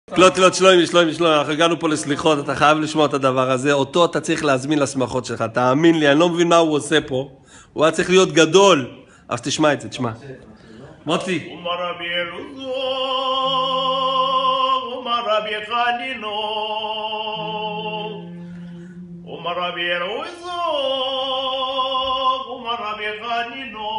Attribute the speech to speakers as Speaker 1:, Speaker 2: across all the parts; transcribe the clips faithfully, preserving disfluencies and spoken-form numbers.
Speaker 1: תלות, תלות, שלומי, שלומי, שלומי, אנחנו הגענו פה לסליחות, אתה חייב לשמוע את הדבר הזה, אותו אתה צריך להזמין לשמחות שלך, תאמין לי, אני לא מבין מה הוא עושה פה, הוא היה צריך להיות גדול, אז תשמע את זה, תשמע. מוטי.
Speaker 2: אומר רבי אלעזר, אומר רבי חנינו, אומר רבי אלעזר, אומר רבי חנינו,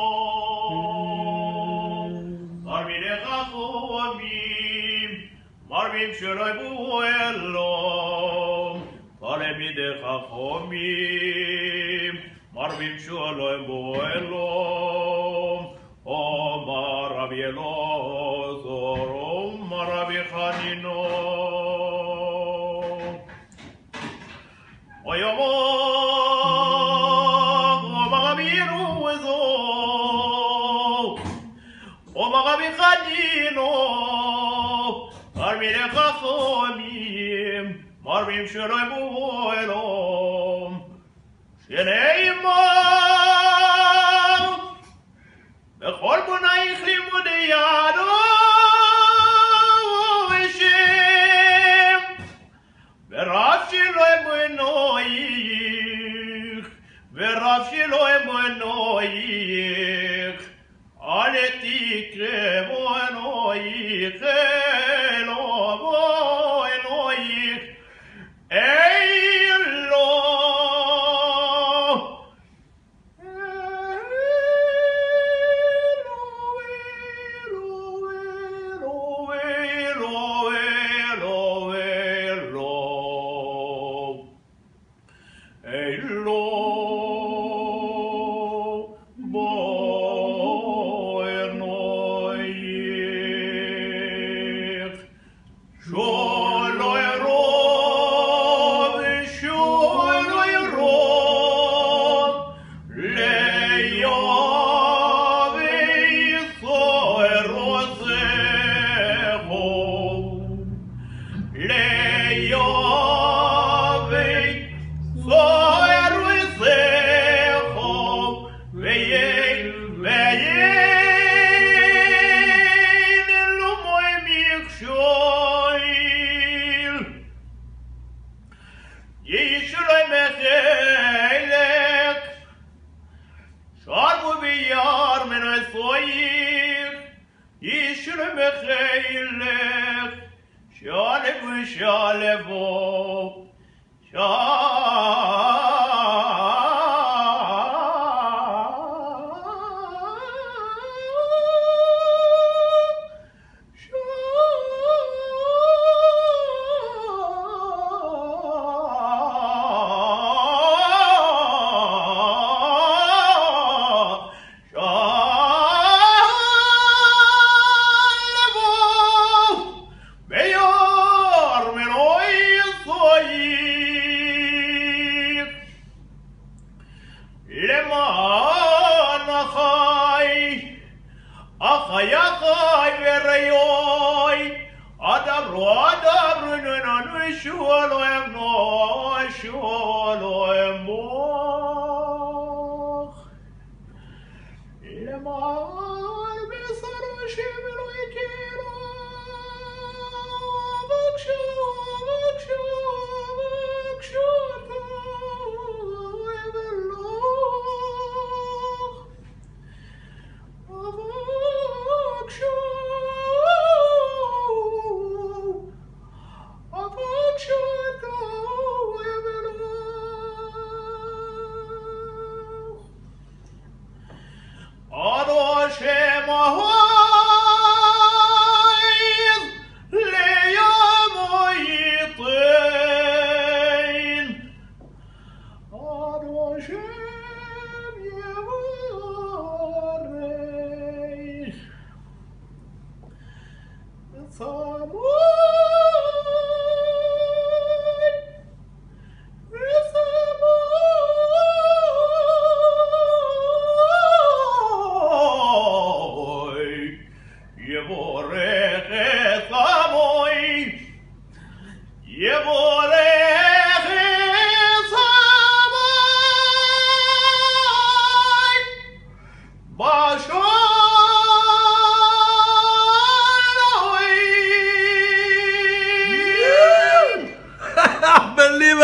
Speaker 2: תלמידי חכמים, מרבים שלא יבואו אלו, תלמידי חכמים, מרבים שלא יבואו אלו, אומר רבי אלעזר, אומר רבי חנינו, ויאמר רבי אלעזר, אומר רבי חנינו, תלמידי חכמים, מרבים שלא יבואו אלו, שנאמר בכל בונייך לימודי ידו ושם, ורב שלא אמונויך, ורב שלא אמונויך, אל תקרבו אלוהיך אלו בו אלוהיך אלו.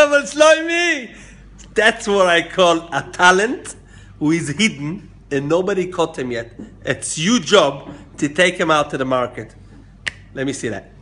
Speaker 1: אבל Shlomi, that's what I call a talent who is hidden and nobody caught him yet. It's your job to take him out to the market. Let me see that.